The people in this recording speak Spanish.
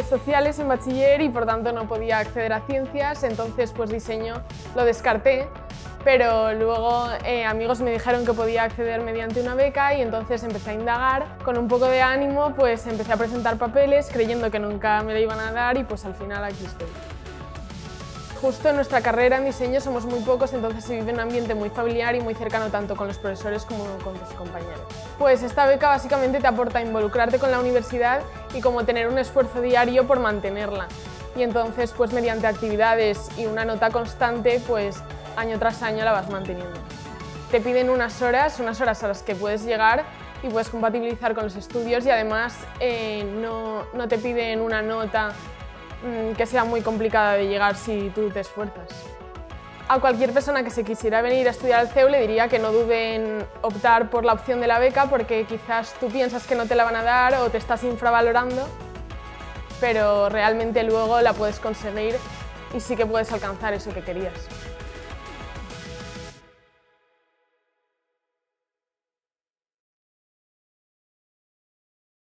sociales en bachiller y por tanto no podía acceder a ciencias, entonces pues diseño lo descarté, pero luego amigos me dijeron que podía acceder mediante una beca y entonces empecé a indagar. Con un poco de ánimo pues empecé a presentar papeles creyendo que nunca me lo iban a dar y pues al final aquí estoy. Justo en nuestra carrera en diseño somos muy pocos, entonces se vive un ambiente muy familiar y muy cercano tanto con los profesores como con tus compañeros. Pues esta beca básicamente te aporta involucrarte con la universidad y como tener un esfuerzo diario por mantenerla. Y entonces pues mediante actividades y una nota constante pues año tras año la vas manteniendo. Te piden unas horas a las que puedes llegar y puedes compatibilizar con los estudios y además no te piden una nota que sea muy complicada de llegar si tú te esfuerzas. A cualquier persona que se quisiera venir a estudiar al CEU le diría que no dude en optar por la opción de la beca porque quizás tú piensas que no te la van a dar o te estás infravalorando, pero realmente luego la puedes conseguir y sí que puedes alcanzar eso que querías.